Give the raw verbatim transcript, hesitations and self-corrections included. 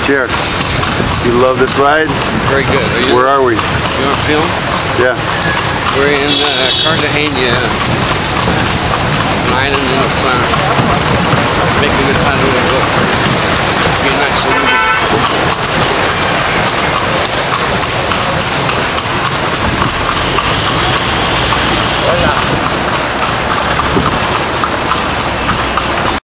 Pierre, you love this ride? Very good. Are you, Where are we? You want to film? Yeah. We're in uh, Cartagena, an island in the sun, making a